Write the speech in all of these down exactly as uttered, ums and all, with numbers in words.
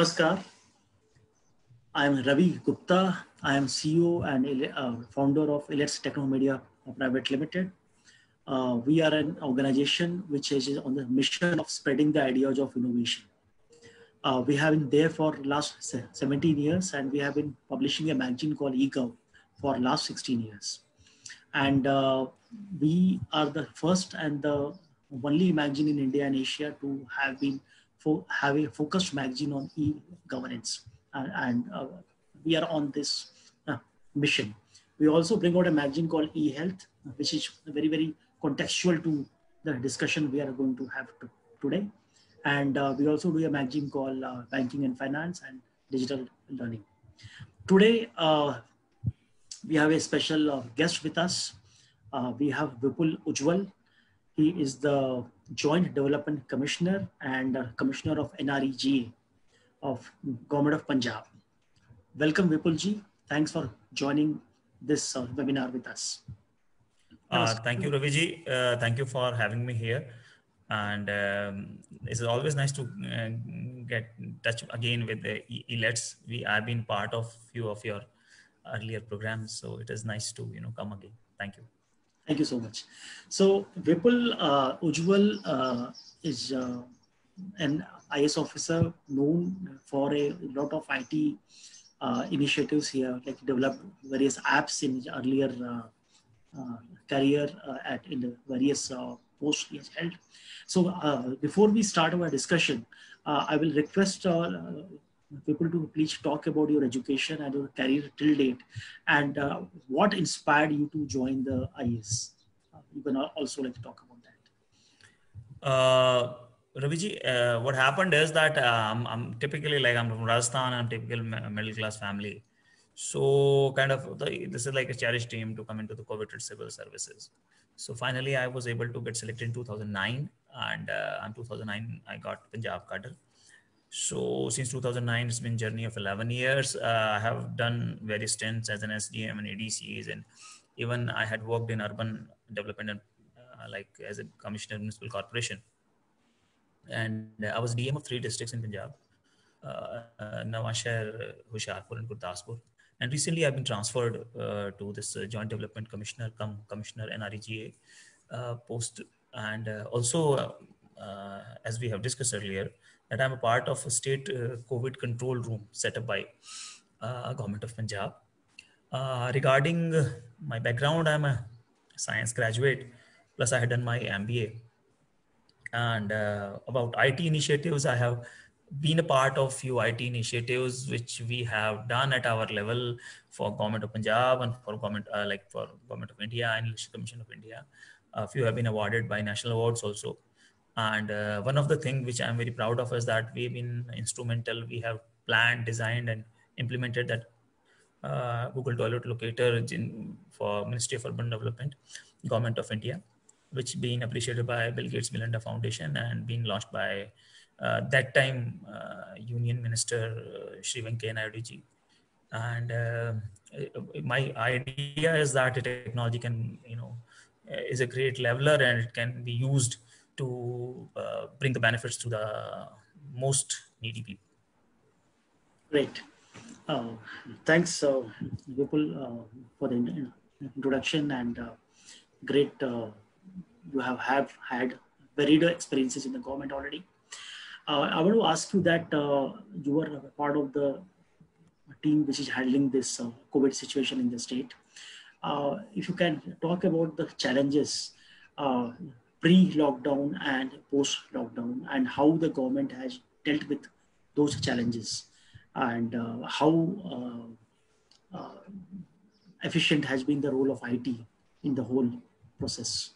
Namaskar. I am Ravi Gupta. I am C E O and uh, founder of Illets Technomedia Private Limited. Uh, we are an organization which is on the mission of spreading the ideas of innovation. Uh, we have been there for last seventeen years, and we have been publishing a magazine called eGov for last sixteen years. And uh, we are the first and the only magazine in India and Asia to have been fo- have a focused magazine on e-governance. And, and uh, we are on this uh, mission. We also bring out a magazine called eHealth, which is very, very contextual to the discussion we are going to have to, today. And uh, we also do a magazine called uh, Banking and Finance and Digital Learning. Today, uh, we have a special uh, guest with us. Uh, we have Vipul Ujwal. He is the Joint Development Commissioner and uh, Commissioner of N R E G A of Government of Punjab. Welcome, Vipulji. Thanks for joining this uh, webinar with us. Uh, thank you, Raviji. Uh, thank you for having me here. And um, it's always nice to uh, get in touch again with the Illets. We have been part of few of your earlier programs, so it is nice to you know come again. Thank you. Thank you so much. So Vipul uh, Ujwal uh, is uh, an I A S officer known for a lot of I T uh, initiatives here, like developed various apps in his earlier uh, uh, career uh, at in the various uh, posts he has held. So uh, before we start our discussion, uh, I will request uh, people to please talk about your education and your career till date, and uh, what inspired you to join the I A S. Uh, you can also like to talk about that. Uh, Raviji, uh, what happened is that um, I'm typically like I'm from Rajasthan. I'm typical middle class family, so kind of the, this is like a cherished dream to come into the coveted civil services. So finally, I was able to get selected in two thousand nine, and uh, in two thousand nine I got Punjab cadre. So since two thousand nine, it's been a journey of eleven years. Uh, I have done various stints as an S D M and A D Cs, and even I had worked in urban development and uh, like as a commissioner of municipal corporation. And uh, I was D M of three districts in Punjab, uh, uh, Nawashahar, Hoshiarpur and Gurdaspur. And recently I've been transferred uh, to this uh, Joint Development Commissioner, come Commissioner N R E G A uh, post. And uh, also, uh, uh, as we have discussed earlier, that I'm a part of a state uh, COVID control room set up by uh, Government of Punjab. Uh, regarding uh, my background, I'm a science graduate, plus I had done my M B A. And uh, about I T initiatives, I have been a part of few I T initiatives which we have done at our level for Government of Punjab and for government uh, like for Government of India and Election Commission of India. A few have been awarded by national awards also. And uh, one of the things which I'm very proud of is that we've been instrumental. We have planned, designed, and implemented that uh, Google Toilet Locator in, for Ministry of Urban Development, Government of India, which being appreciated by Bill Gates Melinda Foundation and being launched by uh, that time uh, Union Minister uh, Shri Venkaiah Naidu ji. And uh, my idea is that the technology can, you know, is a great leveler and it can be used to uh, bring the benefits to the most needy people. Great. Uh, thanks, uh, Vipul, uh, for the introduction, and uh, great. Uh, you have, have had varied experiences in the government already. Uh, I want to ask you that uh, you were a part of the team which is handling this uh, COVID situation in the state. Uh, if you can talk about the challenges uh, pre-lockdown and post-lockdown, and how the government has dealt with those challenges, and uh, how uh, uh, efficient has been the role of I T in the whole process.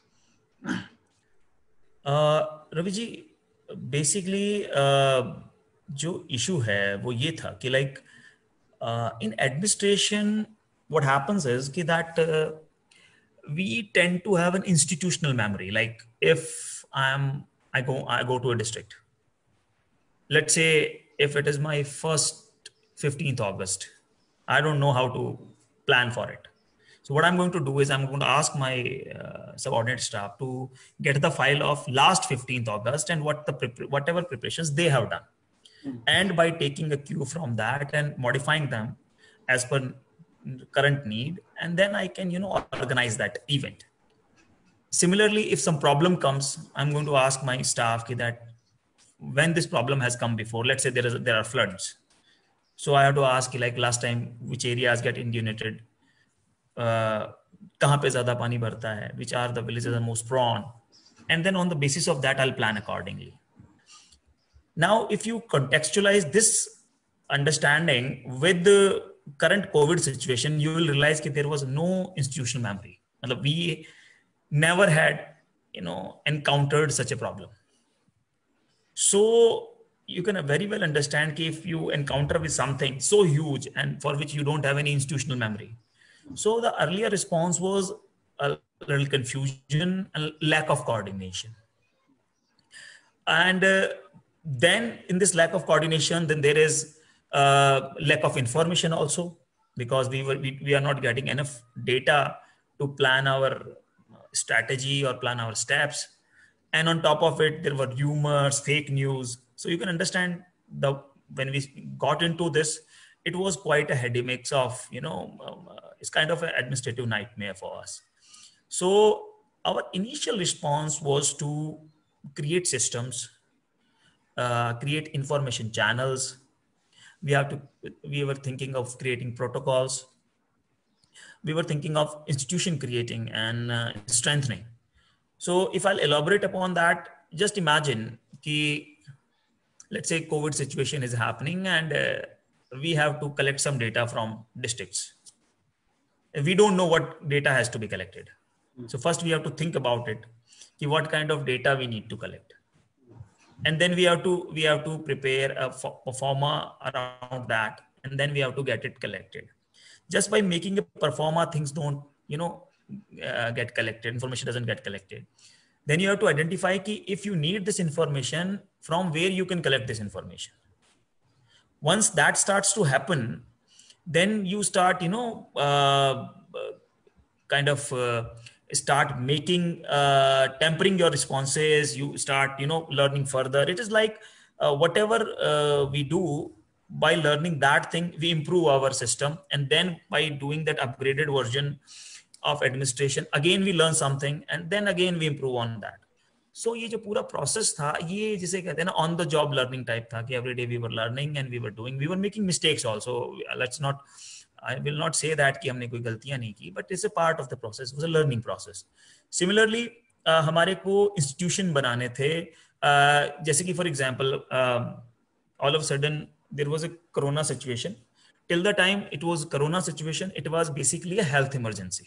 uh, Ravi ji, basically uh, जो issue है वो ये था कि like uh, in administration what happens is कि that uh, we tend to have an institutional memory. Like if I'm, I go, I go to a district. Let's say if it is my first fifteenth August, I don't know how to plan for it. So what I'm going to do is I'm going to ask my uh, subordinate staff to get the file of last fifteenth August and what the whatever preparations they have done. and by taking a cue from that and modifying them as per current need, and then I can, you know, organize that event. Similarly, if some problem comes, I'm going to ask my staff that when this problem has come before, let's say there is there are floods, so I have to ask like last time which areas get inundated, uh, kahan pe zyada pani bharta hai, which are the villages are most prone, and then on the basis of that I'll plan accordingly. Now if you contextualize this understanding with the current COVID situation, you will realize that there was no institutional memory. We never had, you know, encountered such a problem. So you can very well understand that if you encounter with something so huge and for which you don't have any institutional memory. So the earlier response was a little confusion and lack of coordination. And uh, then in this lack of coordination, then there is uh, lack of information also, because we were we, we are not getting enough data to plan our strategy or plan our steps. And on top of it, there were rumors, fake news. So you can understand the when we got into this, it was quite a heady mix of, you know, um, uh, it's kind of an administrative nightmare for us. So our initial response was to create systems, uh, create information channels. We have to, we were thinking of creating protocols. We were thinking of institution creating and uh, strengthening. So if I'll elaborate upon that, just imagine ki, let's say COVID situation is happening and uh, we have to collect some data from districts. We don't know what data has to be collected. So first we have to think about it, ki what kind of data we need to collect. And then we have to, we have to prepare a performa around that. And then we have to get it collected. Just by making a performa, things don't, you know, uh, get collected, information doesn't get collected. Then you have to identify ki if you need this information, from where you can collect this information. Once that starts to happen, then you start, you know, uh, kind of uh, start making, uh, tempering your responses. You start, you know, learning further. It is like uh, whatever uh, we do, by learning that thing, we improve our system. And then by doing that upgraded version of administration, again, we learn something, and then again, we improve on that. So ये जो पूरा process था, ये जिसे कहते हैं ना on the job learning type था कि every day we were learning and we were doing, we were making mistakes also. Let's not, I will not say that कि हमने कोई गलतियां नहीं की, but it's a part of the process. It was a learning process. Similarly, uh, हमारे को institution बनाने थे, uh, जैसे कि for example, uh, all of a sudden there was a corona situation. Till the time it was corona situation, it was basically a health emergency.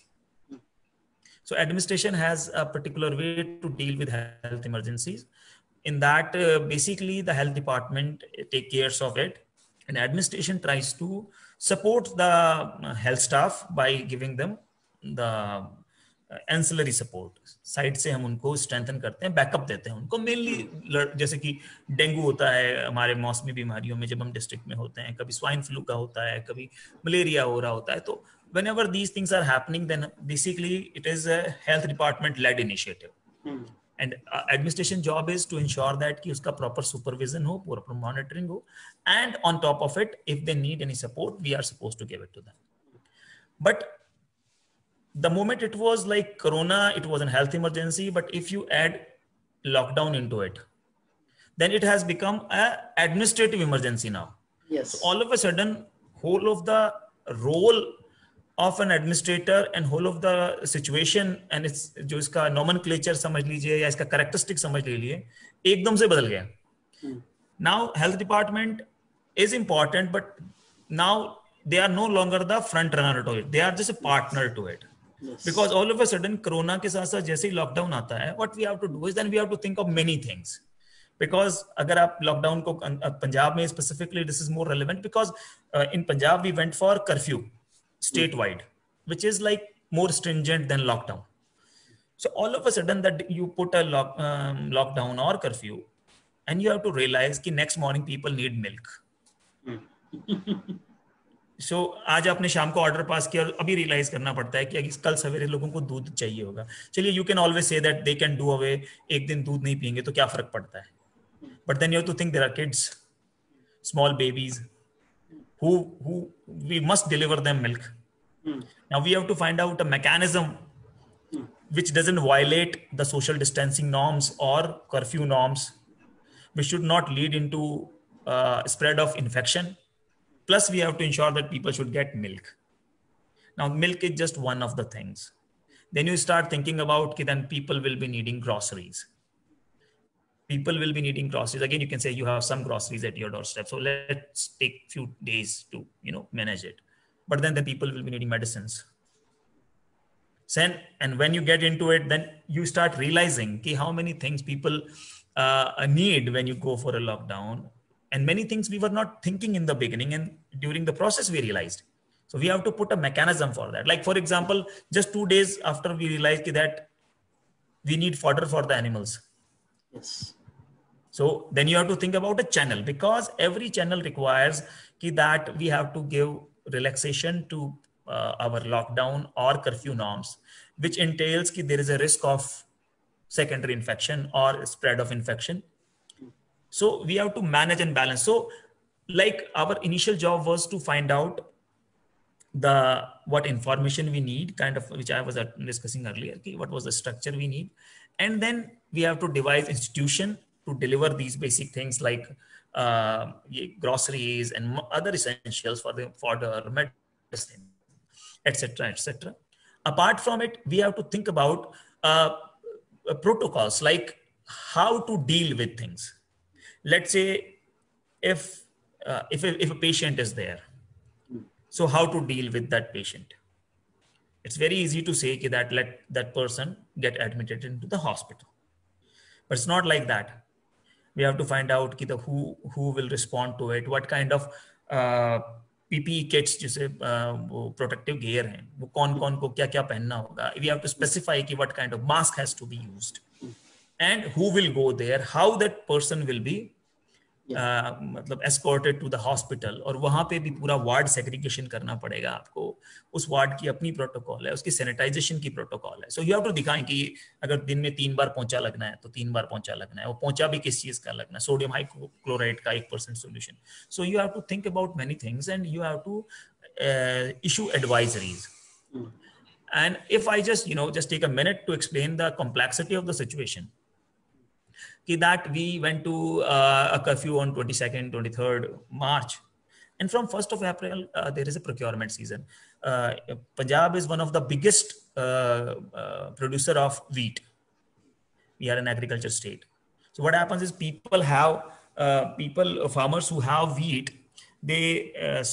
So administration has a particular way to deal with health emergencies. In that, uh, basically the health department take care of it, and administration tries to support the health staff by giving them the ancillary support. Side से हम उनको strengthen करते हैं, backup देते हैं उनको. Mainly जैसे कि डेंगू होता है हमारे मौसमी बीमारियों में, जब हम डिस्ट्रिक्ट में होते हैं, कभी स्वाइन फ्लू का होता है, कभी मलेरिया हो रहा होता है. तो whenever these things are happening, then basically it is a health department led initiative. Hmm. And uh, administration job is to ensure that कि उसका proper supervision हो, proper monitoring हो, and on top of it, if they need any support, we are supposed to give it to them. But the moment it was like corona, it was a health emergency, but if you add lockdown into it, then it has become an administrative emergency now. Yes. So all of a sudden, whole of the role of an administrator and whole of the situation and its जो इसका nomenclature समझ लीजिए या इसका characteristic समझ लीजिए, एकदम से बदल गया. Hmm. Now health department is important, but now they are no longer the front runner to it. They are just a partner to it. Yes. Because all of a sudden corona के साथ साथ जैसे ही lockdown आता है, what we have to do is then we have to think of many things. Because अगर आप lockdown को पंजाब में specifically, this is more relevant because uh, in Punjab we went for curfew statewide, which is like more stringent than lockdown. So all of a sudden that you put a lock, um, lockdown or curfew, and you have to realize कि next morning people need milk. So आज आपने शाम को order pass किया और अभी realise करना पड़ता है कि कल सवेरे लोगों को दूध चाहिए होगा. चलिए, you can always say that they can do away, एक दिन दूध नहीं पियेंगे तो क्या फर्क पड़ता है. But then you have to think there are kids. small babies, who, who we must deliver them milk. Mm. Now we have to find out a mechanism mm. which doesn't violate the social distancing norms or curfew norms, which should not lead into uh, spread of infection. Plus, we have to ensure that people should get milk. Now, milk is just one of the things. Then you start thinking about, okay, then people will be needing groceries. People will be needing groceries. Again, you can say you have some groceries at your doorstep. So let's take a few days to, you know, manage it. But then the people will be needing medicines. Then, and when you get into it, then you start realizing okay, how many things people uh, need when you go for a lockdown. And many things we were not thinking in the beginning, and during the process we realized. So we have to put a mechanism for that. Like, for example, just two days after we realized that we need fodder for the animals. Yes. So then you have to think about a channel, because every channel requires that we have to give relaxation to uh, our lockdown or curfew norms, which entails that there is a risk of secondary infection or spread of infection. So we have to manage and balance. So like our initial job was to find out the what information we need, kind of, which I was discussing earlier, okay, what was the structure we need. And then we have to devise institution to deliver these basic things like uh, groceries and other essentials for the fodder, medicine, et cetera, et cetera. Apart from it, we have to think about uh, protocols, like how to deal with things. Let's say if uh, if, a, if a patient is there, so how to deal with that patient? It's very easy to say that let that person get admitted into the hospital, but it's not like that. We have to find out the who who will respond to it, what kind of uh, P P E kits, जैसे uh, protective gear हैं, वो कौन कौन को क्या क्या पहनना होगा. We have to specify कि what kind of mask has to be used, and who will go there, how that person will be Uh, मतलब escorted to the hospital. और वहां पे भी पूरा वार्ड सेग्रीगेशन करना पड़ेगा आपको. उस वार्ड की अपनी प्रोटोकॉल है, उसकी सैनिटाइजेशन की प्रोटोकॉल है. सो यू हैव टू दिखाएं कि अगर दिन में तीन बार पोंछा लगना है तो तीन बार पोंछा लगना है. वो पोंछा भी किस चीज का लगना है, सोडियम हाइक्लोराइड का एक percent solution. So you have to think about many things and you have to issue advisories. And if I just, you know, just take a minute to explain the complexity of the situation, that we went to uh, a curfew on twenty-second, twenty-third March. And from first of April, uh, there is a procurement season. Uh, Punjab is one of the biggest uh, uh, producer of wheat. We are an agriculture state. So what happens is people have, uh, people, farmers who have wheat, they uh,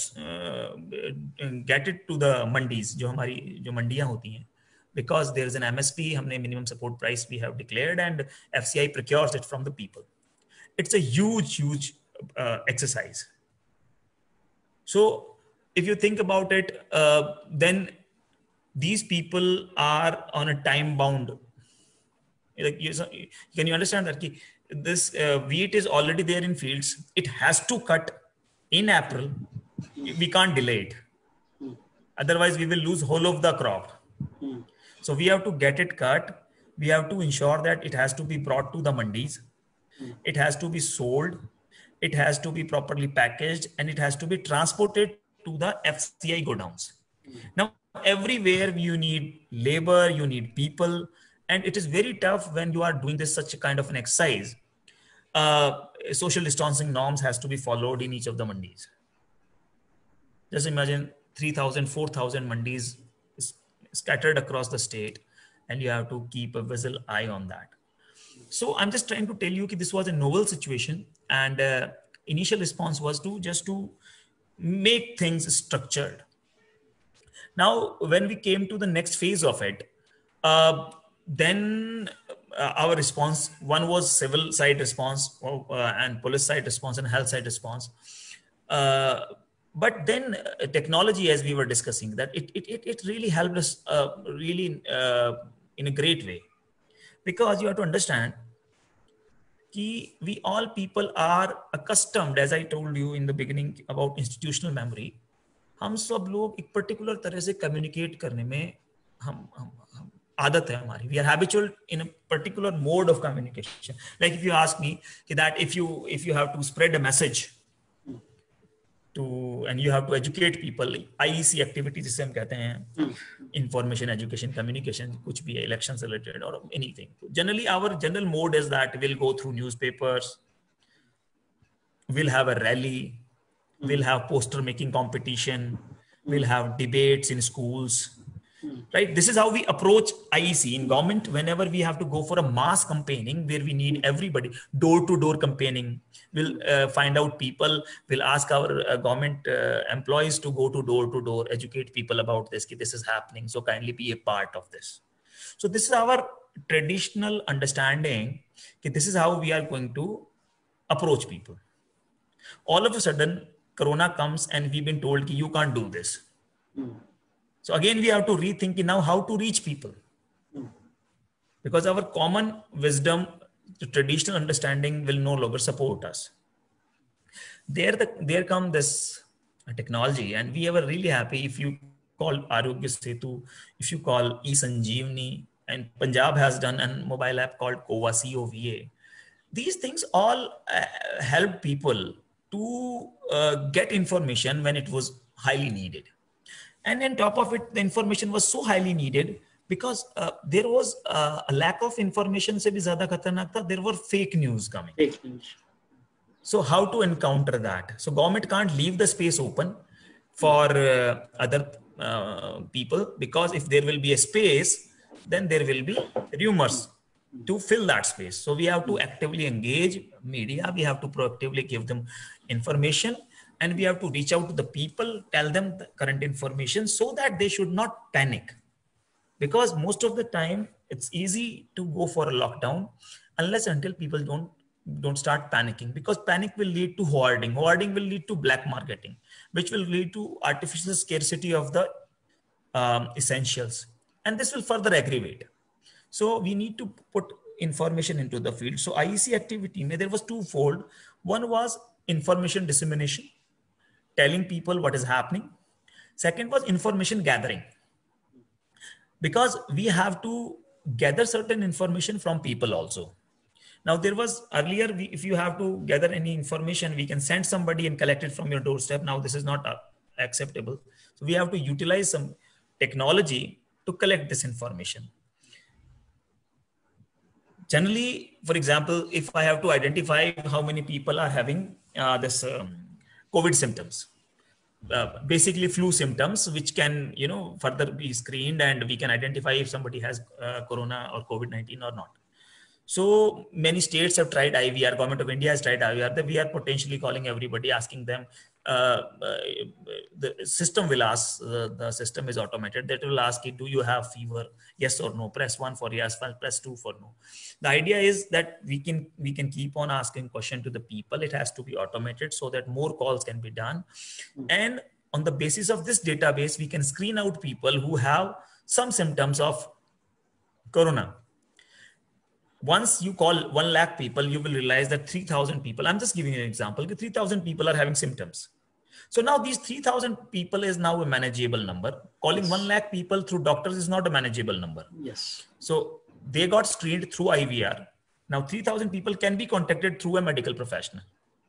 uh, get it to the mandis, जो हमारी जो मंडियां होती हैं. Because there is an M S P, हमने minimum support price we have declared, and F C I procures it from the people. It's a huge, huge uh, exercise. So if you think about it, uh, then these people are on a time bound. Like you, can you understand that this uh, wheat is already there in fields. It has to cut in April. We can't delay it. Otherwise, we will lose whole of the crop. So we have to get it cut. We have to ensure that it has to be brought to the mandis. It has to be sold. It has to be properly packaged, and it has to be transported to the F C I godowns. Now, everywhere you need labor, you need people, and it is very tough when you are doing this such a kind of an exercise. Uh, social distancing norms has to be followed in each of the mandis. Just imagine three thousand, four thousand mandis scattered across the state, and you have to keep a visual eye on that. So I'm just trying to tell you that this was a novel situation, and uh, initial response was to just to make things structured. Now, when we came to the next phase of it, uh, then uh, our response, one was civil side response uh, and police side response and health side response. Uh, But then uh, technology, as we were discussing, that it it it really helped us uh, really uh, in a great way, because you have to understand that we all people are accustomed, as I told you in the beginning about institutional memory. हम सब लोग एक particular तरह से communicate करने में हम हम, हम आदत है हमारी. We are habitual in a particular mode of communication. Like if you ask me that if you if you have to spread a message, to, and you have to educate people. I E C activity जिसे हम कहते हैं, information, education, communication, कुछ भी है, elections related or anything. Generally, our general mode is that we'll go through newspapers, we'll have a rally, we'll have poster making competition, we'll have debates in schools. Right? This is how we approach I E C in government. Whenever we have to go for a mass campaigning where we need everybody, door to door campaigning, we'll uh, find out people, we'll ask our uh, government uh, employees to go to door to door, educate people about this, that this is happening. So kindly be a part of this. So this is our traditional understanding that this is how we are going to approach people. All of a sudden, Corona comes and we've been told that you can't do this. Mm. So again, we have to rethink now how to reach people. Mm. Because our common wisdom, the traditional understanding will no longer support us. There, the, there come this technology, and we are really happy if you call Arogya Setu, if you call eSanjeevani, and Punjab has done a mobile app called COVA, C O V A. These things all uh, help people to uh, get information when it was highly needed. And on top of it, the information was so highly needed because uh, there was uh, a lack of information. Se bhi zyada khatarnak tha, there were fake news coming. Fake news. So how to encounter that? So government can't leave the space open for uh, other uh, people, because if there will be a space, then there will be rumors to fill that space. So we have to actively engage media. We have to proactively give them information, and we have to reach out to the people, tell them the current information so that they should not panic. Because most of the time it's easy to go for a lockdown unless until people don't, don't start panicking, because panic will lead to hoarding. Hoarding will lead to black marketing, which will lead to artificial scarcity of the um, essentials. And this will further aggravate. So we need to put information into the field. So I E C activity, there was twofold. One was information dissemination, telling people what is happening. Second was information gathering, because we have to gather certain information from people also. Now there was earlier, we, if you have to gather any information, we can send somebody and collect it from your doorstep. Now this is not uh, acceptable. So we have to utilize some technology to collect this information. Generally, for example, if I have to identify how many people are having uh, this um, COVID symptoms, uh, basically flu symptoms, which can, you know, further be screened, and we can identify if somebody has uh, corona or COVID nineteen or not. So many states have tried I V R. Government of India has tried I V R. That we are potentially calling everybody, asking them. Uh, uh, the system will ask. Uh, the system is automated. That will ask you, do you have fever? Yes or no. Press one for yes. Press two for no. The idea is that we can we can keep on asking question to the people. It has to be automated so that more calls can be done. And on the basis of this database, we can screen out people who have some symptoms of corona. Once you call one lakh people, you will realize that three thousand people, I'm just giving you an example, three thousand people are having symptoms. So now these three thousand people is now a manageable number. Calling yes. one lakh people through doctors is not a manageable number. Yes. So they got screened through I V R. Now three thousand people can be contacted through a medical professional.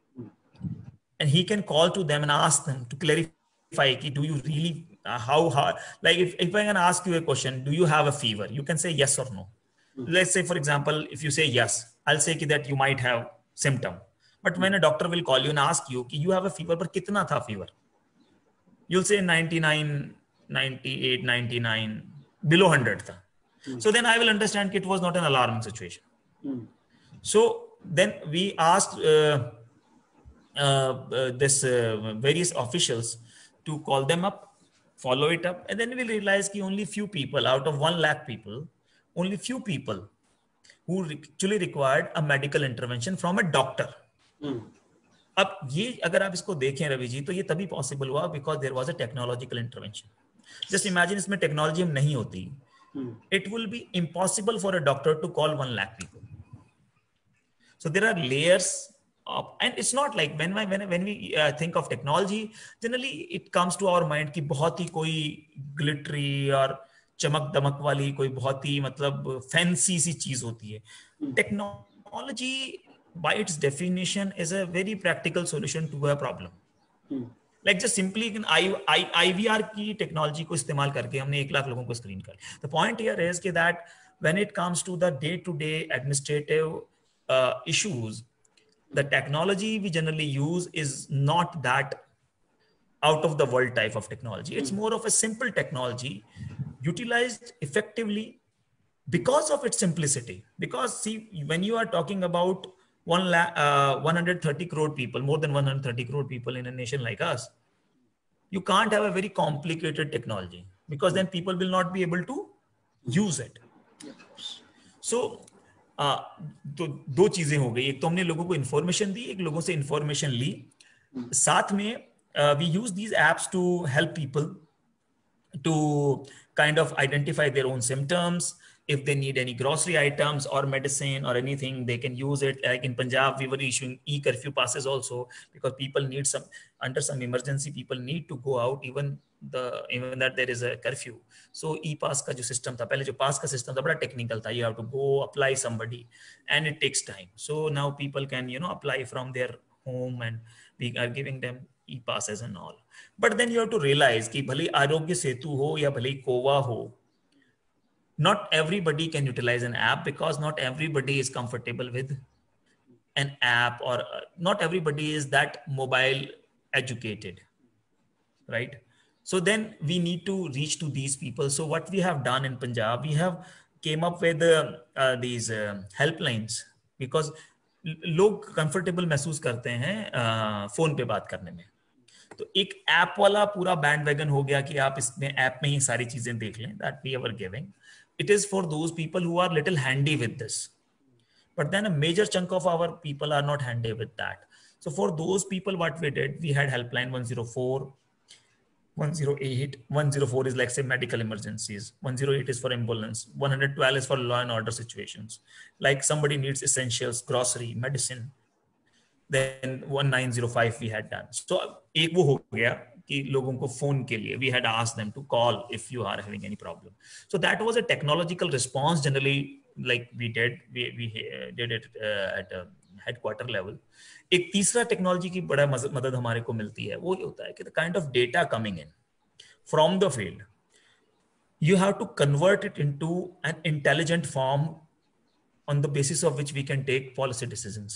And he can call to them and ask them to clarify, do you really, uh, how hard, like if, if I can ask you a question, do you have a fever? You can say yes or no. Let's say, for example, if you say yes, I'll say that you might have symptom. But when a doctor will call you and ask you, you have a fever, but kitna tha fever? You'll say ninety-nine, ninety-eight, ninety-nine, below one hundred tha. Mm. So then I will understand it was not an alarming situation. Mm. So then we asked uh, uh, uh, this uh, various officials to call them up, follow it up. And then we realized that only few people out of one lakh people, only few people who actually required a medical intervention from a doctor. Hmm. अब ये अगर आप इसको देखें रवि जी, तो ये तभी possible हुआ because there was a technological intervention. Just imagine इसमें टेक्नोलॉजी नहीं होती, hmm. it will be impossible for a doctor to call one lakh people. So there are layers of, and it's not like when when when we uh, think of technology, generally it comes to our mind कि बहुत ही कोई glittery और चमक दमक वाली कोई बहुत ही मतलब fancy सी चीज होती है. Technology by its definition is a very practical solution to a problem. Hmm. Like just simply I I IVR की टेक्नोलॉजी को इस्तेमाल करके हमने एक लाख लोगों को स्क्रीन कर। द पॉइंट हियर इज कि that when it comes to the day to day administrative issues, the technology we generally use is not that out of the world type of technology. It's more of a simple technology utilized effectively because of its simplicity. Because see, when you are talking about one lakh, uh, one hundred thirty crore people, more than one hundred thirty crore people in a nation like us, you can't have a very complicated technology because then people will not be able to use it. So Uh, तो दो चीजें हो गई, एक तो हमने लोगों को इंफॉर्मेशन दी, एक लोगों से इंफॉर्मेशन ली, साथ में we use these apps to help people to kind of identify their own symptoms. If they need any grocery items or medicine or anything, they can use it. Like in Punjab, we were issuing e-curfew passes also because people need some, under some emergency, people need to go out even the even that there is a curfew. So e-pass का जो system था, पहले जो pass का system था बड़ा technical था. You have to go apply somebody and it takes time. So now people can, you know, apply from their home and we are giving them e-passes and all. But then you have to realize कि भले आरोग्य सेतु हो या भले कोवा हो, not everybody can utilize an app because not everybody is comfortable with an app, or uh, not everybody is that mobile educated, right? So then we need to reach to these people. So what we have done in Punjab, we have came up with uh, uh, these uh, helplines because लोग comfortable महसूस करते हैं phone पे बात करने में. तो एक ऐप वाला पूरा बैंड वैगन हो गया कि आप इसमें ऐप में ही सारी चीजें देख लें. That we are giving. It is for those people who are little handy with this. But then a major chunk of our people are not handy with that. So for those people, what we did, we had helpline one zero four, one zero eight. one zero four is like say medical emergencies. one zero eight is for ambulance. one twelve is for law and order situations. Like somebody needs essentials, grocery, medicine. Then one nine zero five we had done. So एक वो हो गया कि लोगों को phone के लिए we had asked them to call if you are having any problem. So that was a technological response generally, like we did we we did it uh, at a headquarter level. एक तीसरा technology की बड़ा मदद हमारे को मिलती है, वो ये होता है कि the kind of data coming in from the field, you have to convert it into an intelligent form on the basis of which we can take policy decisions.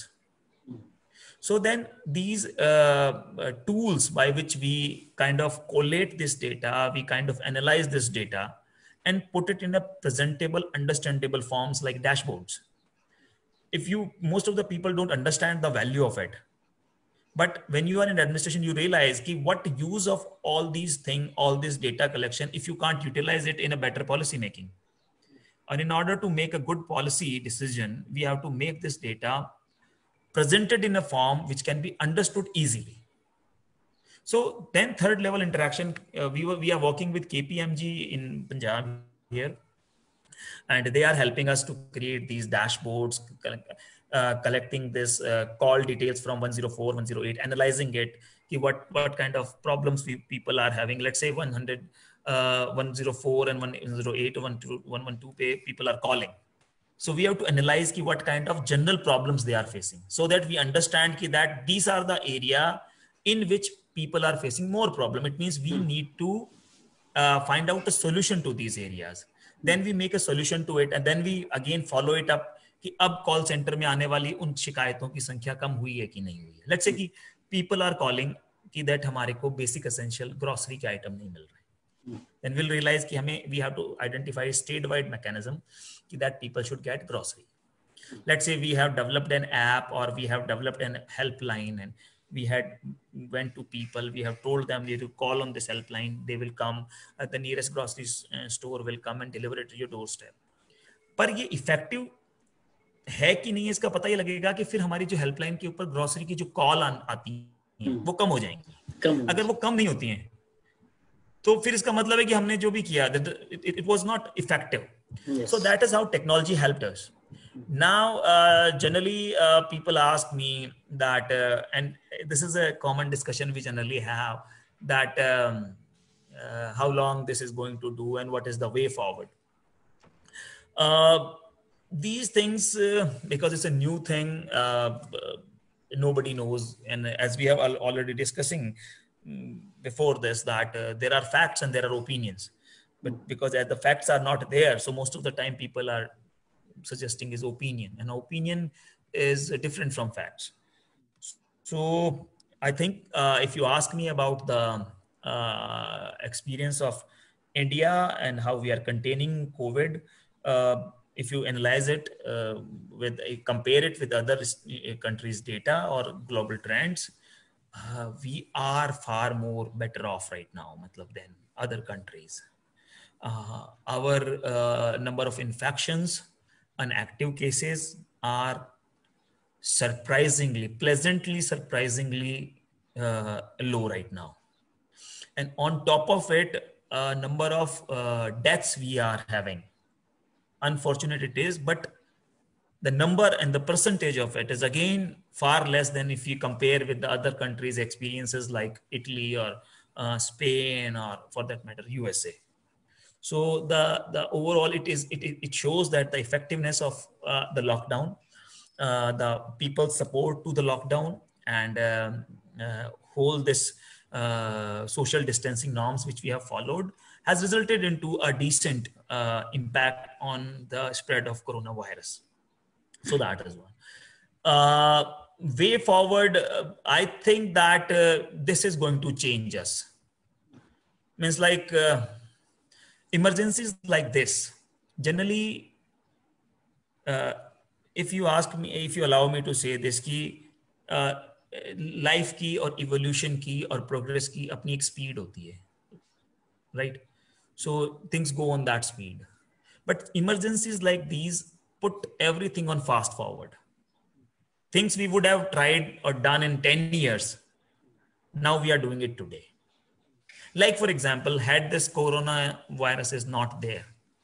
So then these uh, uh, tools by which we kind of collate this data, we kind of analyze this data and put it in a presentable, understandable forms like dashboards. If you, most of the people don't understand the value of it. But when you are in administration, you realize ki what use of all these things, all this data collection, if you can't utilize it in a better policy making. And in order to make a good policy decision, we have to make this data presented in a form which can be understood easily. So then third level interaction, uh, we were we are working with K P M G in Punjab here, and they are helping us to create these dashboards, uh, collecting this uh, call details from one zero four, one zero eight, analyzing it, ki what what kind of problems we, people are having. Let's say one hundred, uh, one zero four and one zero eight, one one two pay people are calling. So we have to analyze ki what kind of general problems they are facing, so that we understand ki that these are the area in which people are facing more problem. It means we need to uh, find out a solution to these areas. Then we make a solution to it, and then we again follow it up कि अब call centre में आने वाली उन शिकायतों की संख्या कम हुई है कि नहीं हुई है. लेट्स से कि पीपल आर कॉलिंग कि दैट हमारे को बेसिक एसेंशियल ग्रोसरी के आइटम नहीं मिल रहे. Then we'll realize कि हमें we have to identify a state-wide mechanism कि that people should get grocery. Let's say we have developed an app or we have developed an helpline and we had went to people, we have told them they to call on this helpline, they will come at the nearest grocery store will come and deliver it to your doorstep. पर ये effective है कि नहीं इसका पता ही लगेगा कि फिर हमारी जो हेल्पलाइन के ऊपर ग्रोसरी की जो कॉल आती हैं वो कम हो जाएंगी. अगर वो कम नहीं होती हैं तो फिर इसका मतलब है कि हमने जो भी किया it was not effective. Yes. So that is how technology helped us. Now uh, generally uh, people ask me that uh, and this is a common discussion we generally have, that um, uh, how long this is going to do and what is the way forward. Uh, these things uh, because it's a new thing, uh, nobody knows, and as we have already discussing, before this that uh, there are facts and there are opinions, but because as the facts are not there, so most of the time people are suggesting is opinion, and opinion is different from facts. So I think uh, if you ask me about the uh, experience of India and how we are containing COVID, uh, if you analyze it uh, with uh, compare it with other countries' data or global trends, uh, we are far more better off right now, matlab, than other countries. Uh, our uh, number of infections and active cases are surprisingly, pleasantly, surprisingly uh, low right now. And on top of it, a number of uh, deaths we are having. Unfortunate it is, but the number and the percentage of it is again far less than if you compare with the other countries' experiences like Italy or uh, Spain, or for that matter, U S A. So the, the overall, it is it, it shows that the effectiveness of uh, the lockdown, uh, the people's support to the lockdown, and um, uh, whole this uh, social distancing norms which we have followed has resulted into a decent uh, impact on the spread of coronavirus. So that is one. Uh, way forward, uh, I think that uh, this is going to change us. Means like uh, emergencies like this, generally, uh, if you ask me, if you allow me to say this, ki uh, life की और evolution की और progress की अपनी एक speed होती है, right? So things go on that speed. But emergencies like these put everything on fast forward. Things we would have tried or done in ten years, now we are doing it today. Like for example, had this coronavirus is not there,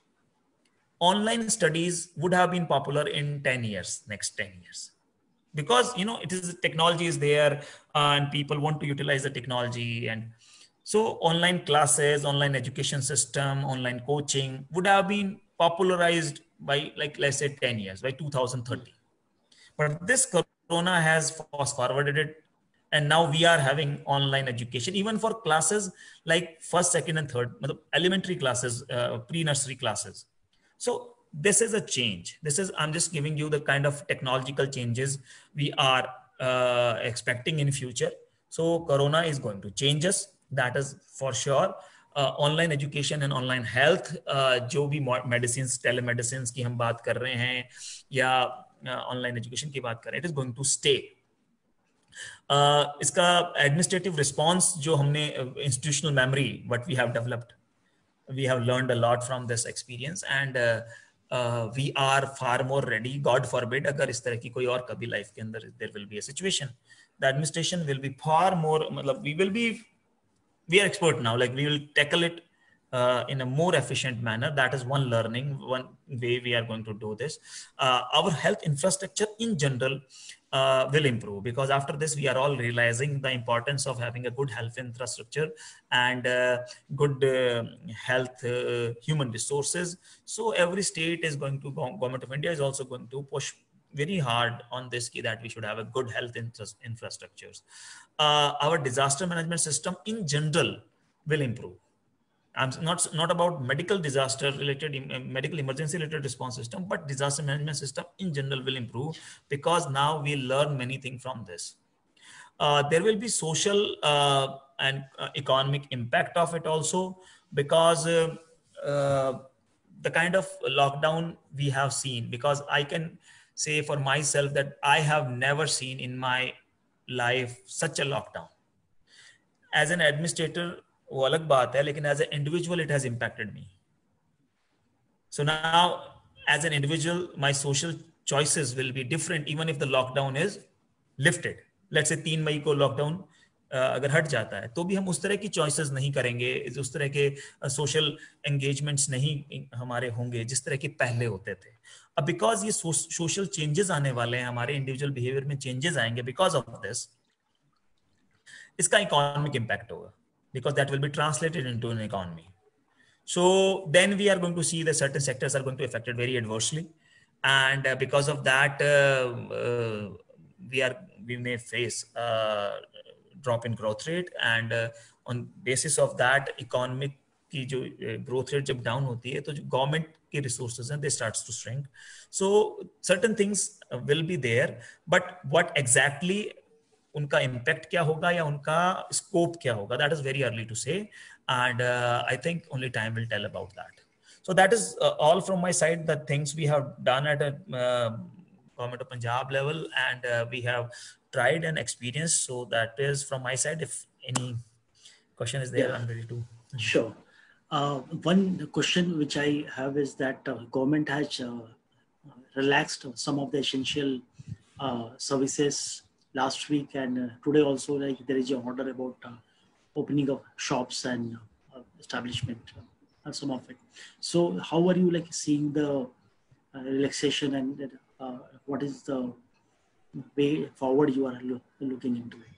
online studies would have been popular in ten years, next ten years. Because, you know, it is technology is there uh, and people want to utilize the technology. And so online classes, online education system, online coaching would have been popularized by, like, let's say ten years, by two thousand thirty. But this corona has fast forwarded it. And now we are having online education, even for classes like first, second, and third, elementary classes, uh, pre-nursery classes. So this is a change. This is, I'm just giving you the kind of technological changes we are uh, expecting in future. So Corona is going to change us. That is for sure. Uh, online education and online health, uh, जो भी medicines, telemedicines की हम बात कर रहे हैं, या uh, online education की बात कर रहे हैं, it is going to stay. Uh, इसका administrative response जो हमने uh, institutional memory, what we have developed, we have learned a lot from this experience, and uh, uh, we are far more ready. God forbid अगर इस तरह की कोई और कभी life के अंदर there will be a situation, the administration will be far more, मतलब we will be, we are expert now, like we will tackle it uh, in a more efficient manner. That is one learning, one way we are going to do this. Uh, our health infrastructure in general uh, will improve, because after this we are all realizing the importance of having a good health infrastructure and uh, good uh, health uh, human resources. So every state is going to, government of India is also going to push very hard on this key, that we should have a good health infrastructures. Uh, our disaster management system in general will improve. I'm not, not about medical disaster related, medical emergency related response system, but disaster management system in general will improve, because now we learn many things from this. Uh, there will be social uh, and uh, economic impact of it also, because uh, uh, the kind of lockdown we have seen, because I can say for myself that I have never seen in my life such a lockdown. As an administrator, वो अलग बात है, लेकिन as an individual it has impacted me. So now as an individual, my social choices will be different even if the lockdown is lifted. Let's say तीन मई को lockdown अगर हट जाता है, तो भी हम उस तरह की choices नहीं करेंगे, उस तरह के social engagements नहीं हमारे होंगे जिस तरह के पहले होते थे. अब because ये social changes आने वाले हैं, हमारे individual behavior में changes आएंगे because of this, इसका economic impact होगा, because that will be translated into an economy. So then we are going to see that certain sectors are going to be affected very adversely. And uh, because of that, uh, uh, we are we may face uh, drop in growth rate, and uh, on basis of that economic की जो growth rate जब down होती है तो जो government के resources हैं they starts to shrink. So certain things will be there, but what exactly उनका impact क्या होगा या उनका scope क्या होगा, that is very early to say, and uh, I think only time will tell about that. So that is uh, all from my side, the things we have done at a uh, Government of Punjab level, and uh, we have tried and experienced. So that is from my side. If any question is there, yeah. I'm ready to. Sure. Uh, one question which I have is that uh, government has uh, relaxed some of the essential uh, services last week, and uh, today also, like there is an order about uh, opening of shops and uh, establishment, uh, some of it. So how are you like seeing the uh, relaxation, and uh, what is the way forward you are lo looking into it?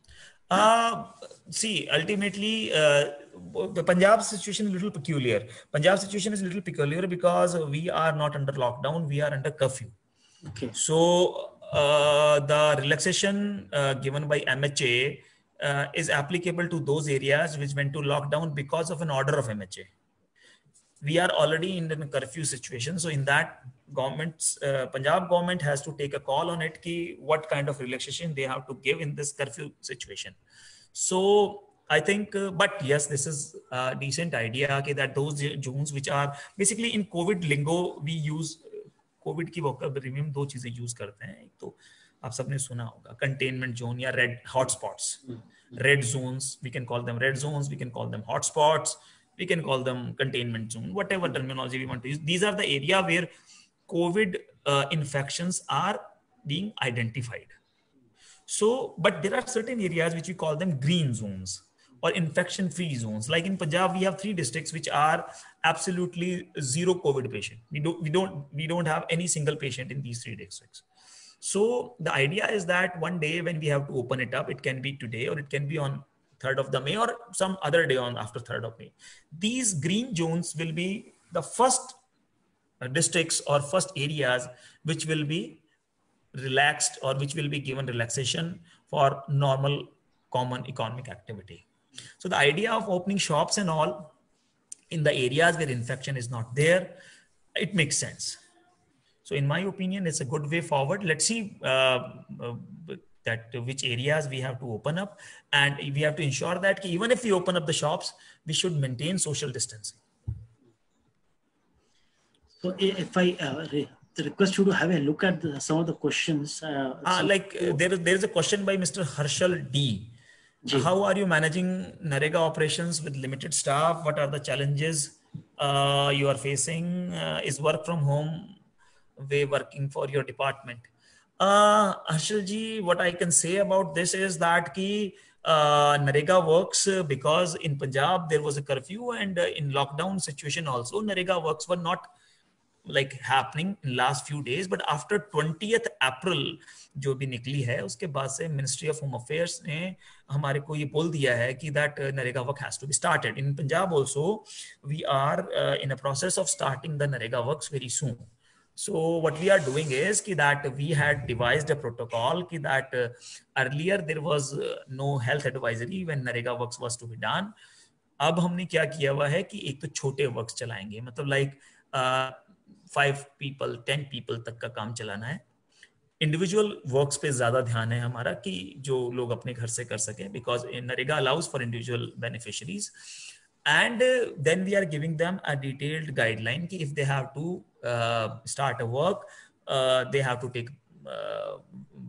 Uh, see, ultimately, uh, the Punjab situation is a little peculiar. Punjab situation is a little peculiar because we are not under lockdown, we are under curfew. Okay. So uh, the relaxation uh, given by M H A uh, is applicable to those areas which went to lockdown because of an order of M H A. We are already in a curfew situation. So in that, government's uh, Punjab government has to take a call on it ki what kind of relaxation they have to give in this curfew situation. So I think, uh, but yes, this is a decent idea ki that those zones which are basically in COVID lingo, we use COVID की vocabulary में हम दो चीजें use करते हैं. एक तो आप सबने सुना होगा containment zone या red hotspots. Red zones, we can call them red zones, we can call them hotspots, we can call them containment zone, whatever terminology we want to use. These are the area where COVID uh, infections are being identified. So, but there are certain areas which we call them green zones or infection-free zones. Like in Punjab, we have three districts which are absolutely zero COVID patient. We don't, we don't, we don't have any single patient in these three districts. So the idea is that one day when we have to open it up, it can be today or it can be on third of the May or some other day on after third of May. These green zones will be the first districts or first areas which will be relaxed or which will be given relaxation for normal common economic activity. So the idea of opening shops and all in the areas where infection is not there, it makes sense. So in my opinion, it's a good way forward. Let's see uh, uh, that which areas we have to open up, and we have to ensure that even if we open up the shops, we should maintain social distancing. So if I uh, re request you to have a look at the, some of the questions. Uh, uh, like uh, there, is, there is a question by Mister Harshal D. Uh, how are you managing Narega operations with limited staff? What are the challenges uh, you are facing? Uh, is work from home way working for your department? Uh, Harshal ji, what I can say about this is that ki, uh, Narega works uh, because in Punjab there was a curfew, and uh, in lockdown situation also Narega works were not like happening in last few days, but after twentieth April जो भी निकली है उसके बाद से Ministry of Home Affairs ने हमारे को ये बोल दिया है कि that uh, Narega work has to be started. In Punjab also we are uh, in a process of starting the Narega works very soon. So what we are doing is ki that we had devised a protocol ki that uh, earlier there was uh, no health advisory when Narega works was to be done. अब हमने क्या किया हुआ है कि एक तो छोटे works चलाएंगे, मतलब like uh, five people, ten people तक का काम चलाना है. Individual works पे ज़्यादा ध्यान है हमारा कि जो लोग अपने घर से कर सकें, because Narega allows for individual beneficiaries. And uh, then we are giving them a detailed guideline ki if they have to uh, start a work, uh, they have to take uh,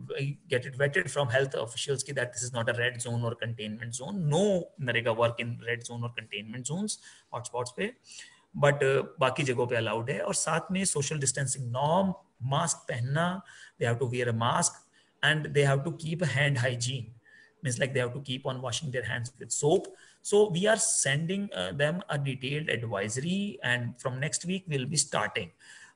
get it vetted from health officials ki that this is not a red zone or containment zone. No Narega work in red zone or containment zones, hotspots पे. But uh, बाकी जगहों पे allowed है, और साथ में social distancing norm, mask पहनना, they have to wear a mask, and they have to keep a hand hygiene. Means like they have to keep on washing their hands with soap. So we are sending uh, them a detailed advisory, and from next week we'll be starting.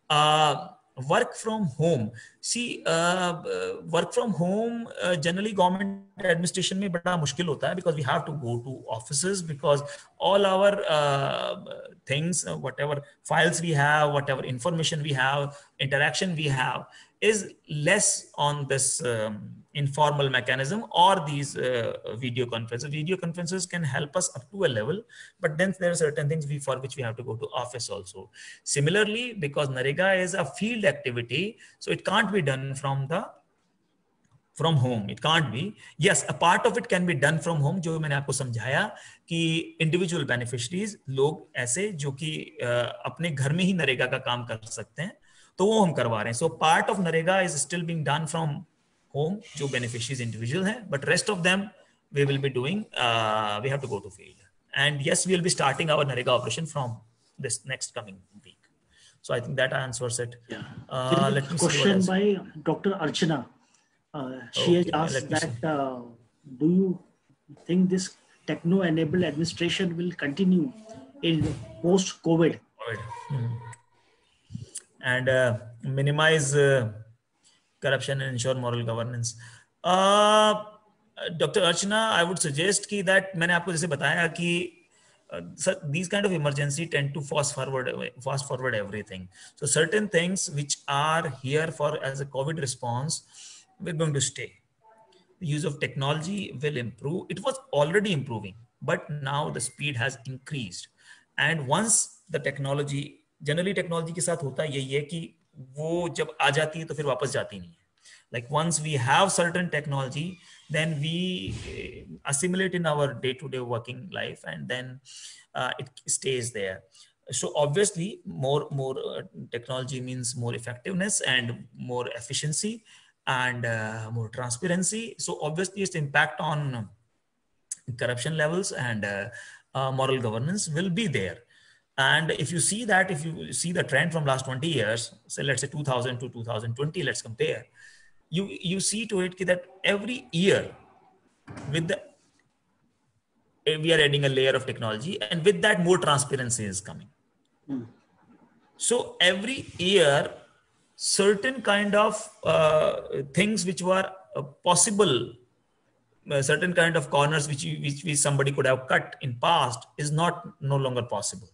Uh, work from home. See, uh, work from home uh, generally government administration में बड़ा मुश्किल होता है, because we have to go to offices, because all our uh, things, uh, whatever files we have, whatever information we have, interaction we have, is less on this um, informal mechanism or these uh, video conferences. Video conferences can help us up to a level, but then there are certain things we, for which we have to go to office also. Similarly, because Narega is a field activity, so it can't be done from the from home. It can't be. Yes, a part of it can be done from home. जो मैंने आपको समझाया कि individual beneficiaries लोग ऐसे जो कि अपने घर में ही नरेगा का काम कर सकते हैं, तो वो हम करवा रहे हैं. So part of Narega is still being done from home, जो beneficiaries individual हैं, but rest of them we will be doing. Uh, we have to go to field, and yes, we will be starting our Narega operation from this next coming week. So I think that answers it. Yeah. Uh, let me question by Doctor Archana. Uh, she okay, has asked that uh, do you think this techno-enabled administration will continue in post-COVID? Hmm. And uh, minimize uh, corruption and ensure moral governance. Uh, Doctor Archana, I would suggest कि that मैंने आपको जैसे बताया कि uh, these kind of emergency tend to fast forward fast forward everything. So certain things which are here for as a COVID response, we're going to stay. The use of technology will improve. It was already improving, but now the speed has increased. And once the technology, generally technology के साथ होता यही है कि वो जब आ जाती है तो फिर वापस जाती नहीं है. Like once we have certain technology, then we assimilate in our day-to-day working life, and then uh, it stays there. So obviously, more more uh, technology means more effectiveness and more efficiency and uh, more transparency. So obviously its impact on corruption levels and uh, uh, moral governance will be there. And if you see that, if you see the trend from last twenty years, say let's say two thousand to two thousand twenty, let's compare, you you see to it that every year with the we are adding a layer of technology, and with that more transparency is coming. Mm. So every year certain kind of uh, things which were uh, possible, uh, certain kind of corners which you, which we somebody could have cut in past is not no longer possible.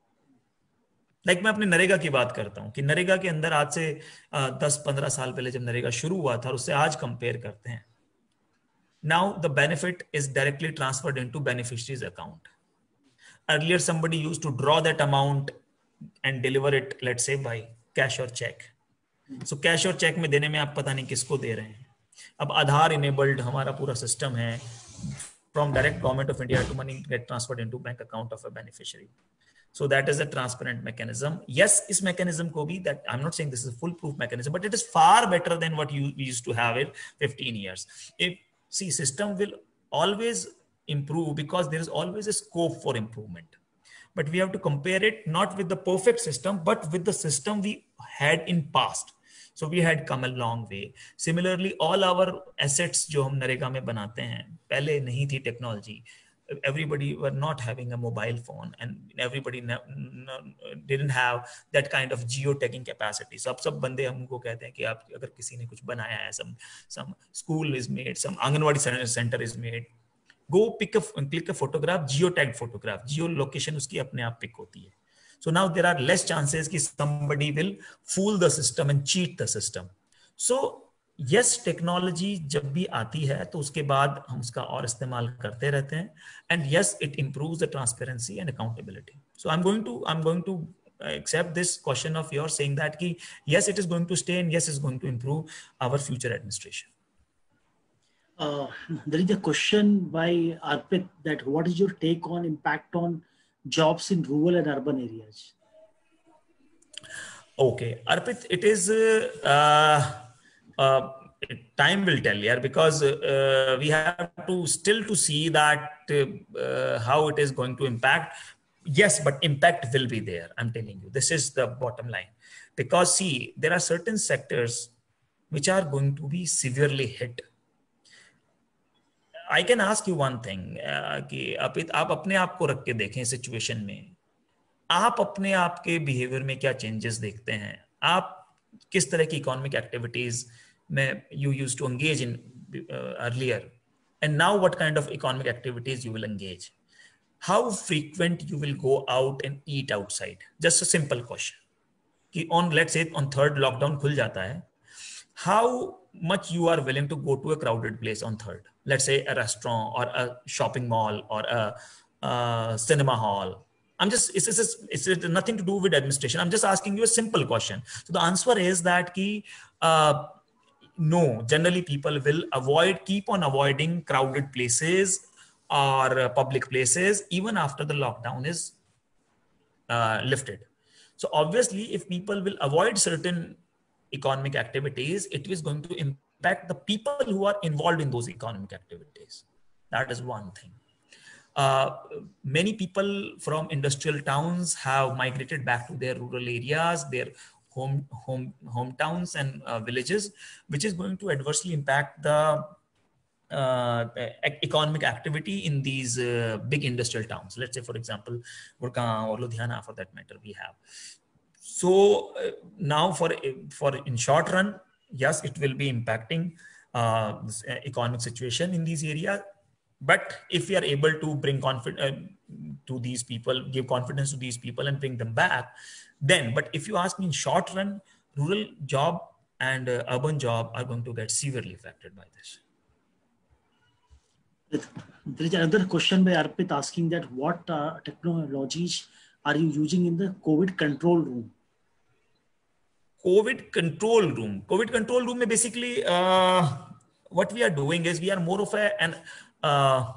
Like मैं अपने नरेगा की बात करता हूँ कि नरेगा के अंदर आज से दस पंद्रह साल पहले जब नरेगा शुरू हुआ था और उससे आज कंपेयर करते हैं, now the benefit is directly transferred into beneficiary's account. Earlier somebody used to draw that amount and deliver it, let's say by cash or check. So cash और चेक में देने में आप पता नहीं किसको दे रहे हैं. अब आधार इनेबल्ड हमारा पूरा सिस्टम है. From direct government of India to money get transferred into bank account of a beneficiary. So that is a transparent mechanism. Yes, इस mechanism को भी, that I'm not saying this is a foolproof mechanism, but it is far better than what you we used to have it fifteen years. If see, system will always improve because there is always a scope for improvement. But we have to compare it not with the perfect system, but with the system we had in past. So we had come a long way. Similarly, all our assets जो हम नरेगा में बनाते हैं, पहले नहीं थी technology. Everybody were not having a mobile phone, and everybody no, no, didn't have that kind of geo-tagging capacity. So अब सब बंदे हमको कहते हैं कि आप अगर किसी ने कुछ बनाया है, some some school is made, some anganwadi center is made, go pick a click a photograph, geo-tagged photograph, geo-location उसकी अपने आप pick होती है. So now there are less chances कि somebody will fool the system and cheat the system. So yes, technology जब भी आती है तो उसके बाद हम उसका और इस्तेमाल करते रहते हैं, and yes, it improves the transparency and accountability. So I'm going to I'm going to accept this question of yours saying that कि yes, it is going to stay, and yes, it's going to improve our future administration. Uh, there is a question by Arpit that what is your take on impact on jobs in rural and urban areas? Okay, Arpit, it is uh, uh, time will tell, yeah, because uh, we have to still to see that uh, how it is going to impact. Yes, but impact will be there. I'm telling you, this is the bottom line. Because see, there are certain sectors which are going to be severely hit. I can ask you one thing uh, कि आप आप अपने आप को रख के देखें situation में, आप अपने आप के बिहेवियर में क्या चेंजेस देखते हैं, आप किस तरह की इकोनॉमिक एक्टिविटीज में you used to engage in uh, earlier, and now what kind of economic activities you will engage, how frequent you will go out and eat outside. Just a simple question कि on let's say on third lockdown खुल जाता है, how much you are willing to go to a crowded place on third, let's say a restaurant or a shopping mall or a, a cinema hall. I'm just, it's, it's, it's, it's nothing to do with administration. I'm just asking you a simple question. So the answer is that ki, uh, no, generally people will avoid, keep on avoiding crowded places or uh, public places even after the lockdown is uh, lifted. So obviously, if people will avoid certain economic activities, it is going to impact the people who are involved in those economic activities. That is one thing. Uh, many people from industrial towns have migrated back to their rural areas, their home home hometowns and uh, villages, which is going to adversely impact the uh, economic activity in these uh, big industrial towns. Let's say, for example, Gurgaon or Ludhiana, for that matter, we have. So uh, now for, for in short run, yes, it will be impacting uh, this economic situation in these areas. But if we are able to bring confidence uh, to these people, give confidence to these people and bring them back, then, but if you ask me in short run, rural job and uh, urban job are going to get severely affected by this. There is another question by Arpit asking that what uh, technologies are you using in the COVID control room? COVID control room. COVID control room, basically, uh, what we are doing is we are more of a, an uh,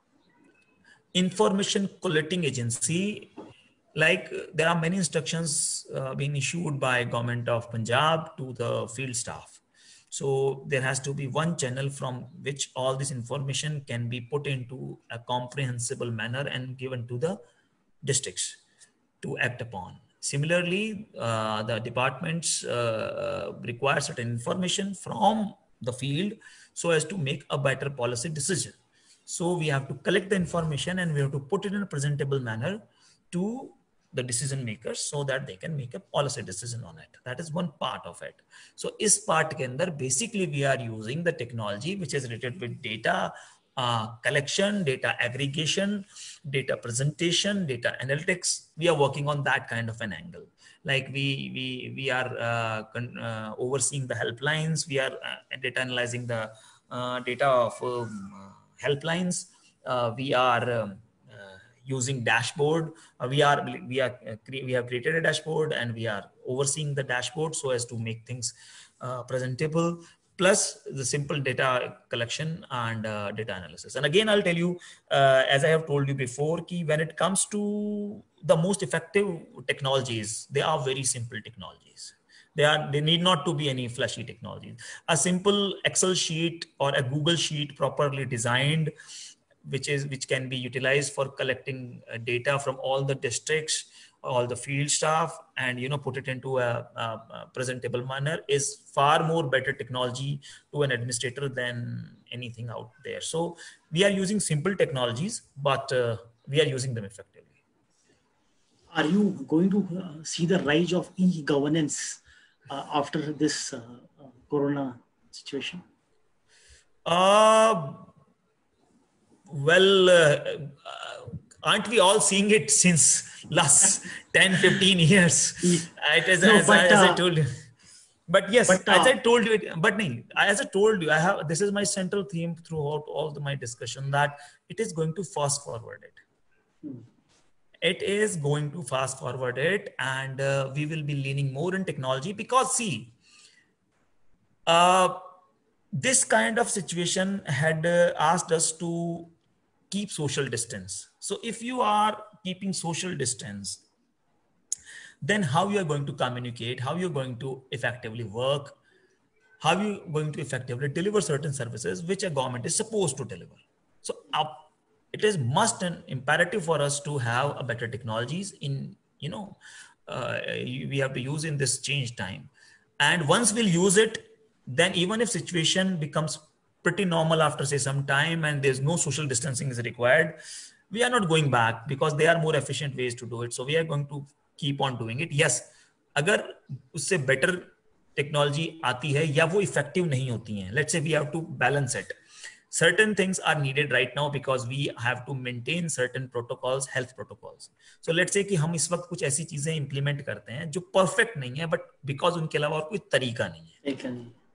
information collecting agency. Like there are many instructions uh, being issued by government of Punjab to the field staff. So there has to be one channel from which all this information can be put into a comprehensible manner and given to the districts to act upon. Similarly, uh, the departments uh, require certain information from the field so as to make a better policy decision. So we have to collect the information and we have to put it in a presentable manner to the decision makers so that they can make a policy decision on it. That is one part of it. So is part ke andar basically we are using the technology which is related with data uh, collection, data aggregation, data presentation, data analytics. We are working on that kind of an angle. Like we we we are uh, uh, overseeing the helplines. We are uh, data analyzing the uh, data of um, helplines. Uh, we are um, using dashboard. Uh, we are we are uh, we have created a dashboard and we are overseeing the dashboard so as to make things uh, presentable, plus the simple data collection and uh, data analysis. And again, I'll tell you, uh, as I have told you before, ki when it comes to the most effective technologies, they are very simple technologies. They are they need not to be any flashy technologies. A simple Excel sheet or a Google sheet properly designed, which is which can be utilized for collecting uh, data from all the districts, all the field staff, and you know put it into a, a, a presentable manner, is far more better technology to an administrator than anything out there. So we are using simple technologies, but uh, we are using them effectively. Are you going to uh, see the rise of e-governance uh, after this uh, uh, corona situation? Uh, Well, uh, aren't we all seeing it since last ten, fifteen years? It is, no, as, but, I, as uh, I told you. But yes, but, uh, as I told you, but no, as I told you, I have, this is my central theme throughout all the, my discussion, that it is going to fast forward it. Hmm. It is going to fast forward it, and uh, we will be leaning more in technology because see, uh, this kind of situation had uh, asked us to keep social distance. So if you are keeping social distance, then how you are going to communicate, how you're going to effectively work, how you going to effectively deliver certain services which a government is supposed to deliver. So uh, it is must and imperative for us to have a better technologies in, you know, uh, we have to use in this change time. And once we'll use it, then even if situation becomes pretty normal after say some time and there's no social distancing is required, we are not going back because there are more efficient ways to do it. So we are going to keep on doing it. Yes, agar usse better technology aati hai ya wo effective nahi hoti hain, let's say we have to balance it. Certain things are needed right now because we have to maintain certain protocols, health protocols. So let's say कि हम इस वक्त कुछ ऐसी चीजें implement करते हैं जो perfect नहीं है, but because उनके अलावा और कोई तरीका नहीं है.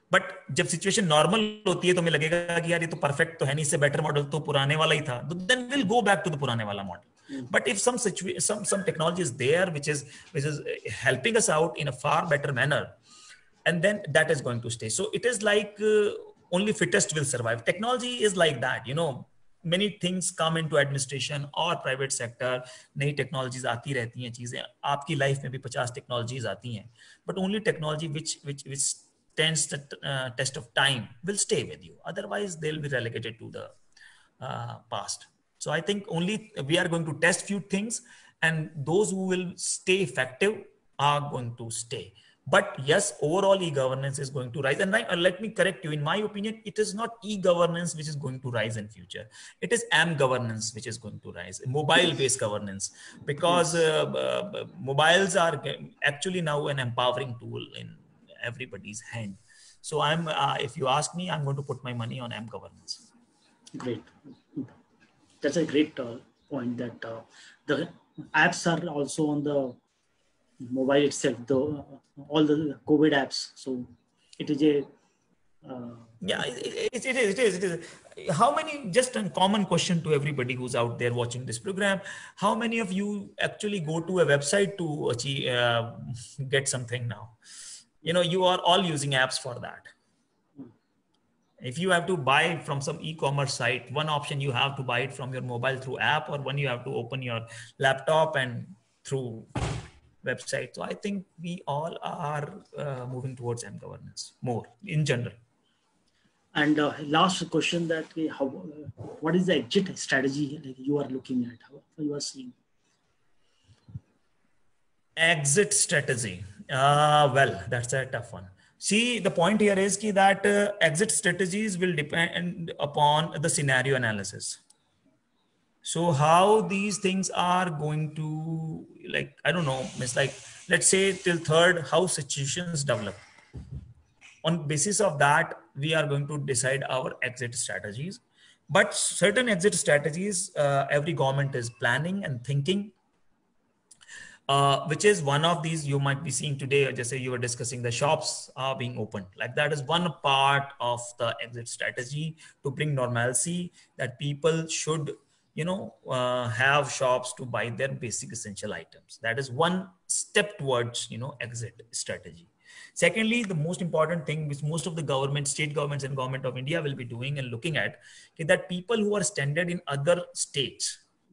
बट जब सिचुएशन नॉर्मल होती है तो हमें लगेगा कि यार ये तो परफेक्ट तो है नहीं, इससे बेटर मॉडल तो पुराने वाला ही था, then will go back to the पुराने वाला model. But if some some some technology is there which is which is helping us out in a far better manner, and then that is going to stay. So it is like uh, only fittest will survive. Technology is like that, you know, many things come into administration or private sector. नई technologies आती रहती हैं, चीजें आपकी life में भी पचास technologies आती हैं, but only technology which which which stands the uh, test of time will stay with you. Otherwise they'll be relegated to the uh, past. So I think only we are going to test few things, and those who will stay effective are going to stay. But yes, overall e-governance is going to rise. And right, uh, let me correct you. In my opinion, it is not e-governance which is going to rise in future. It is A M governance which is going to rise, mobile-based governance, because uh, uh, mobiles are actually now an empowering tool in everybody's hand. So I'm, uh, if you ask me, I'm going to put my money on A M governance. Great. That's a great uh, point, that uh, the apps are also on the mobile itself, the uh, all the COVID apps. So it is a uh, yeah, it, it, it is. It is. It is. How many? Just a common question to everybody who's out there watching this program: how many of you actually go to a website to achieve, uh, get something now? You know, you are all using apps for that. If you have to buy from some e-commerce site, one option you have to buy it from your mobile through app, or one you have to open your laptop and through website. So I think we all are uh, moving towards M governance more in general. And uh, last question, that uh, how uh, what is the exit strategy like you are looking at, how you are seeing? Exit strategy. Uh, well, that's a tough one. See, the point here is ki that uh, exit strategies will depend upon the scenario analysis. So how these things are going to, like, I don't know, it's like, let's say till third, how situations develop. On basis of that, we are going to decide our exit strategies. But certain exit strategies, uh, every government is planning and thinking. Uh, which is one of these you might be seeing today, just say you were discussing the shops are being opened. Like that is one part of the exit strategy to bring normalcy, that people should, you know, uh, have shops to buy their basic essential items. That is one step towards, you know, exit strategy. Secondly, the most important thing which most of the government, state governments and government of India will be doing and looking at is that people who are stranded in other states.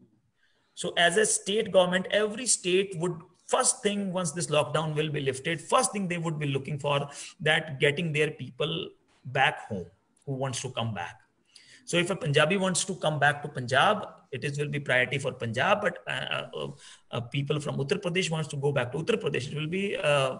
So as a state government, every state would first thing, once this lockdown will be lifted, first thing they would be looking for that getting their people back home who wants to come back. So if a Punjabi wants to come back to Punjab, it is will be priority for Punjab, but uh, uh, uh, people from Uttar Pradesh wants to go back to Uttar Pradesh, it will be uh,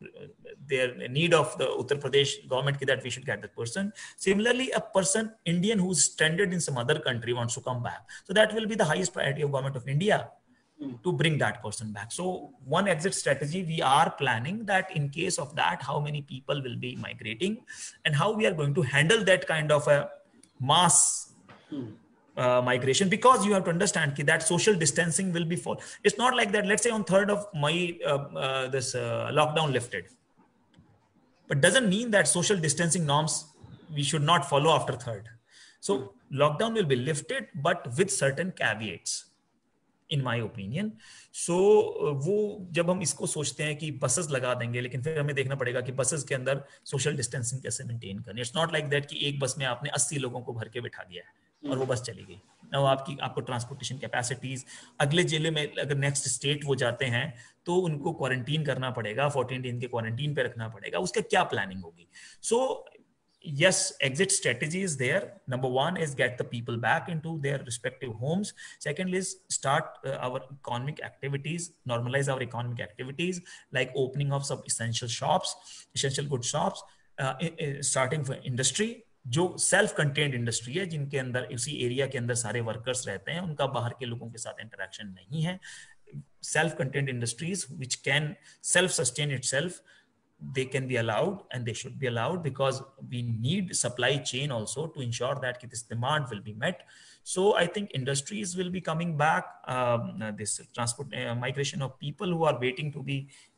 their need of the Uttar Pradesh government that we should get that person. Similarly, a person, Indian who's stranded in some other country wants to come back. So that will be the highest priority of government of India to bring that person back. So one exit strategy, we are planning that in case of that, how many people will be migrating and how we are going to handle that kind of a mass Uh, migration, because you have to understand that social distancing will be for. It's not like that. Let's say on third of May, uh, uh, this uh, lockdown lifted, but doesn't mean that social distancing norms we should not follow after third. So lockdown will be lifted, but with certain caveats, in my opinion. So वो जब हम इसको सोचते हैं कि buses लगा देंगे, लेकिन फिर हमें देखना पड़ेगा कि बसेस के अंदर सोशल डिस्टेंसिंग कैसे मेंटेन करनी. इट्स नॉट लाइक दैट कि एक बस में आपने अस्सी लोगों को भर के बिठा दिया है और वो बस चली गई. ना आपकी आपको ट्रांसपोर्टेशन कैपेसिटीज, अगले जिले में अगर नेक्स्ट स्टेट वो जाते हैं तो उनको क्वारंटीन करना पड़ेगा, फोर्टीन दिन के क्वारंटीन पे रखना पड़ेगा, उसका क्या प्लानिंग होगी. So yes, exit strategy is there. Number one is get the people back into their respective homes. Second is start uh, our economic activities, normalize our economic activities like opening of some essential shops, essential good shops, uh, starting for industry. जो self content industry है, जिनके अंदर इसी area के अंदर सारे workers रहते हैं, उनका बाहर के लोगों के साथ इंटरेक्शन नहीं है. Self content industries which can self sustain itself, they can be allowed and they should be allowed, because we need supply chain also to ensure that this demand will be met. So I think industries will be coming back. Um, this transport uh, migration of people who are waiting to be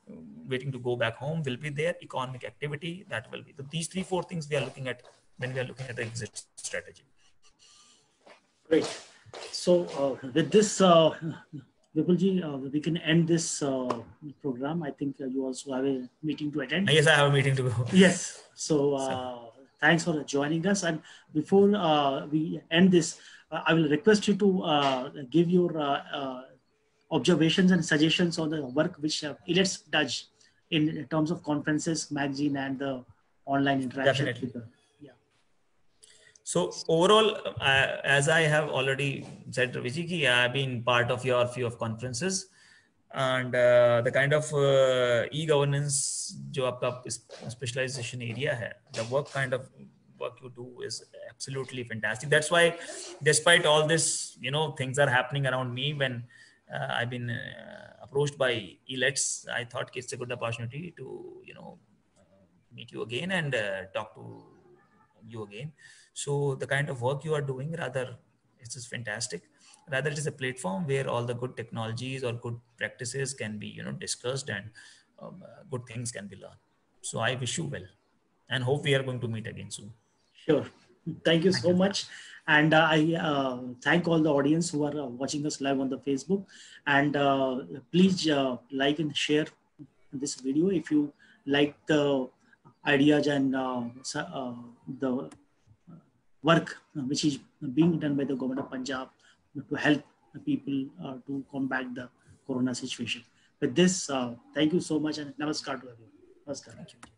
waiting to go back home will be there. Economic activity, that will be. So these three, four things we are looking at when we are looking at the exit strategy. Great. So uh, with this, uh, Vipulji, uh, we can end this uh, program. I think uh, you also have a meeting to attend. Yes, I have a meeting to go. Yes. So, uh, so. thanks for joining us. And before uh, we end this, uh, I will request you to uh, give your uh, uh, observations and suggestions on the work which uh, ILETS does in terms of conferences, magazine, and the online interaction. Definitely. Yeah. So overall, uh, as I have already said, Raviji, I've been part of your few of conferences, and uh, the kind of uh, e-governance जो आपका specialization area है, the work kind of work you do is absolutely fantastic. That's why, despite all this, you know, things are happening around me, when uh, I've been uh, approached by ILETS, I thought it's a good opportunity to, you know, meet you again and uh, talk to you again. So the kind of work you are doing, rather, it's just fantastic. Rather, it is a platform where all the good technologies or good practices can be, you know, discussed, and um, uh, good things can be learned. So I wish you well, and hope we are going to meet again soon. Sure. Thank you thank so you. much. And uh, I uh, thank all the audience who are uh, watching us live on the Facebook. And uh, please uh, like and share this video if you like the ideas and uh, uh, the work which is being done by the government of Punjab to help people uh, to combat the corona situation. With this, uh, thank you so much, and namaskar to everyone. Namaskar. Thank you.